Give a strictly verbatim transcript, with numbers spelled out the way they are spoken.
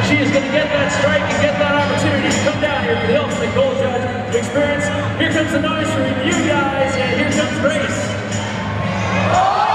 She is going to get that strike and get that opportunity to come down here for the ultimate goal judge experience. Here comes the noise from you guys, and here comes Grace.